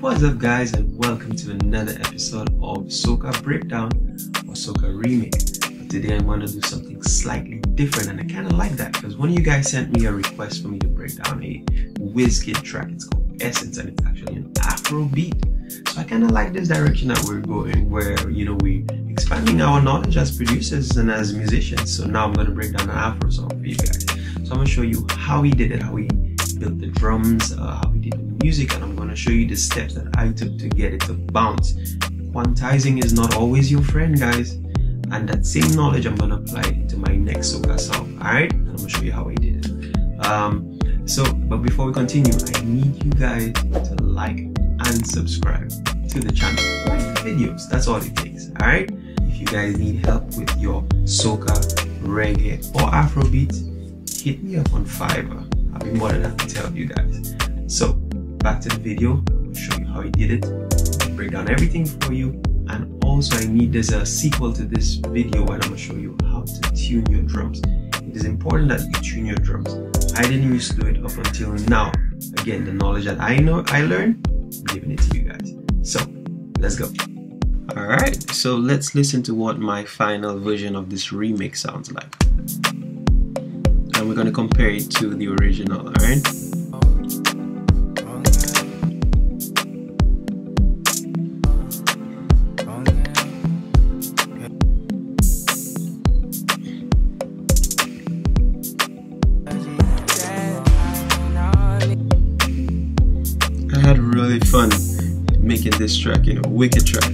What's up guys, and welcome to another episode of Soca Breakdown or Soca Remake. But today I'm going to do something slightly different, and I kind of like that because one of you guys sent me a request for me to break down a WizKid track. It's called Essence and it's actually an Afro beat. So I kind of like this direction that we're going, where we're expanding our knowledge as producers and as musicians. So now I'm going to break down an Afro song for you guys. So I'm going to show you how he did it, how he built the drums, how he did the music, and I'm going to show you the steps that I took to get it to bounce. Quantizing is not always your friend, guys, and that same knowledge I'm going to apply into my next Soca song. Alright, I'm going to show you how I did it. But before we continue, I need you guys to like and subscribe to the channel. Like the videos, that's all it takes. Alright, if you guys need help with your Soca, reggae or Afro beats, hit me up on Fiverr. I'll be more than happy to help you guys. So back to the video. I'll show you how he did it. I'll break down everything for you, and also there's a sequel to this video where I'm going to show you how to tune your drums. It is important that you tune your drums. I didn't used to do it up until now. Again, the knowledge that I learned, I'm giving it to you guys. So let's go. Alright, so let's listen to what my final version of this remix sounds like. And we're going to compare it to the original, alright? I had really fun making this track, wicked track.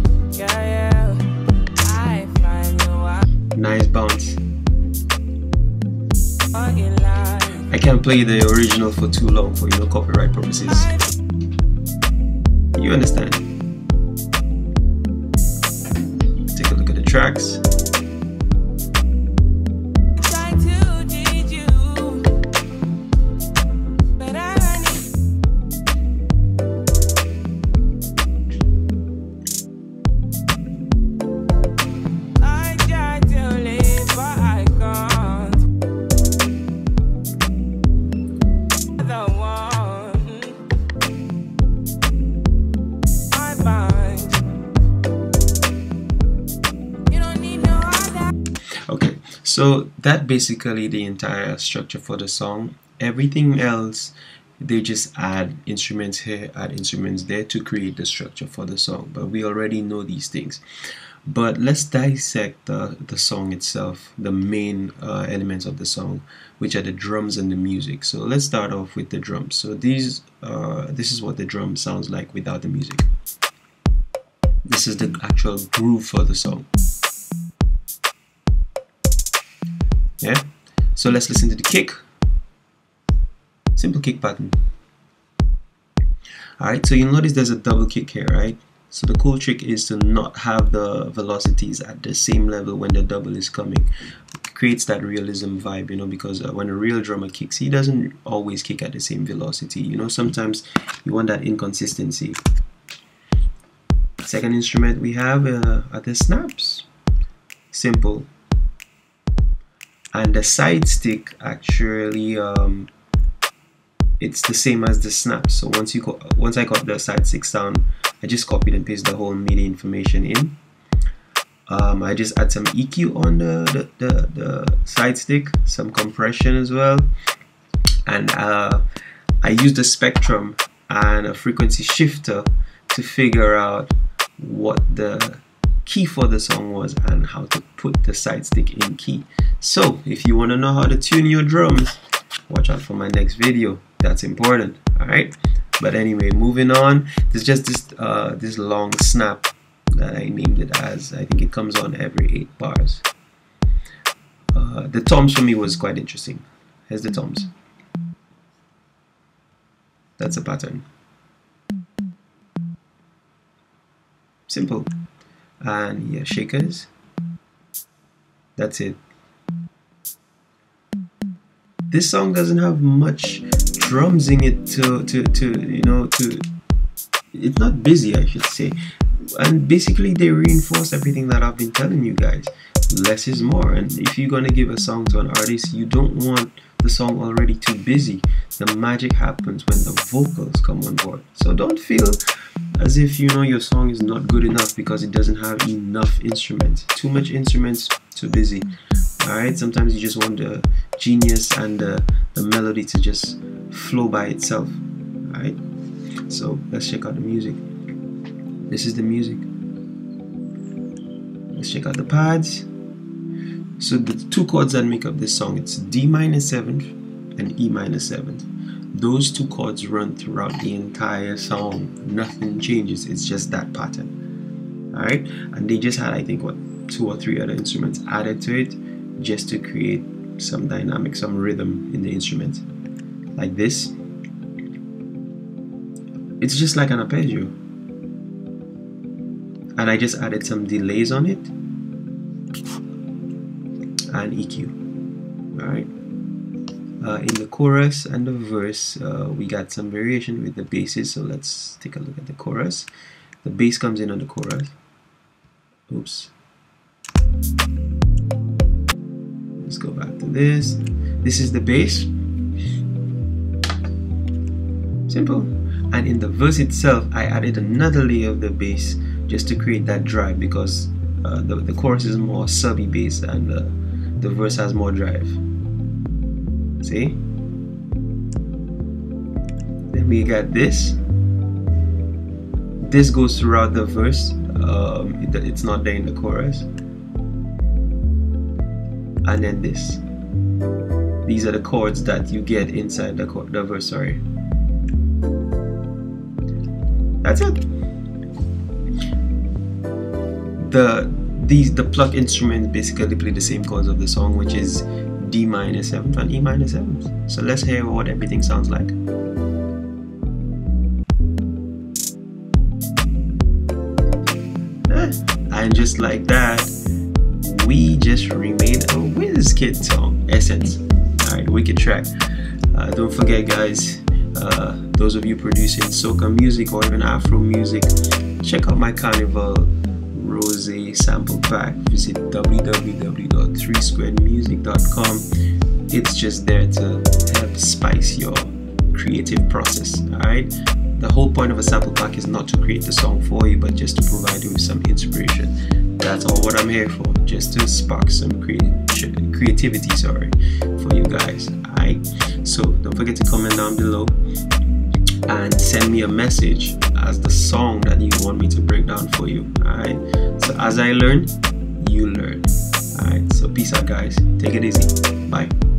Nice bounce. I can't play the original for too long for copyright purposes. You understand? Take a look at the tracks. So that basically the entire structure for the song. Everything else, they just add instruments here, add instruments there to create the structure for the song. But we already know these things. But let's dissect the song itself, the main elements of the song, which are the drums and the music. So let's start off with the drums. So this is what the drum sounds like without the music. This is the actual groove for the song. Yeah, so let's listen to the kick. Simple kick pattern. Alright, so you'll notice there's a double kick here, right? So the cool trick is to not have the velocities at the same level when the double is coming. It creates that realism vibe, because when a real drummer kicks, he doesn't always kick at the same velocity. Sometimes you want that inconsistency. Second instrument we have are the snaps. Simple. And the side stick actually it's the same as the snap. So once I got the side stick sound, I just copied and pasted the whole MIDI information in. I just add some EQ on the side stick, some compression as well, and I use the spectrum and a frequency shifter to figure out what the key for the song was and how to put the side stick in key. So if you want to know how to tune your drums, watch out for my next video. That's important. Alright, but anyway, moving on. There's just this long snap that I named it as. I think it comes on every 8 bars. The toms for me was quite interesting. Here's the toms. That's a pattern. Simple. And yeah, shakers. That's it. This song doesn't have much drums in it it's not busy, I should say. And basically they reinforce everything that I've been telling you guys. Less is more. And if you're gonna give a song to an artist, you don't want the song already too busy. The magic happens when the vocals come on board. So don't feel as if your song is not good enough because it doesn't have enough instruments. Too much instruments, too busy. Alright, sometimes you just want the genius and the melody to just flow by itself. Alright, so let's check out the music. This is the music. Let's check out the pads. So the two chords that make up this song, it's D minor 7th and E minor 7th. Those two chords run throughout the entire song. Nothing changes. It's just that pattern. Alright, and they just had, I think, what, 2 or 3 other instruments added to it just to create some dynamic, some rhythm in the instrument. Like this. It's just like an arpeggio. And I just added some delays on it and EQ. Alright. In the chorus and the verse, we got some variation with the basses. So let's take a look at the chorus. The bass comes in on the chorus. Oops. Let's go back to this. This is the bass. Simple. And in the verse itself, I added another layer of the bass just to create that drive, because the chorus is more subby bass and the verse has more drive. See? Then we got this. This goes throughout the verse. It's not there in the chorus. And then this. These are the chords that you get inside the verse. Sorry. That's it. The plucked instruments basically play the same chords of the song, which is D minor 7th and E minor 7th. So let's hear what everything sounds like. And just like that, we just remade a WizKid song, Essence. Alright, wicked track. Don't forget, guys, those of you producing soca music or even Afro music, check out my Carnival Rose sample pack. Visit www.3squaredmusic.com. It's just there to help spice your creative process. Alright, the whole point of a sample pack is not to create the song for you, but just to provide you with some inspiration. That's all what I'm here for, just to spark some creativity, for you guys. Alright, so don't forget to comment down below and send me a message as the song that you want me to break down for you. Alright, so as I learn, you learn. Alright, so peace out, guys. Take it easy. Bye.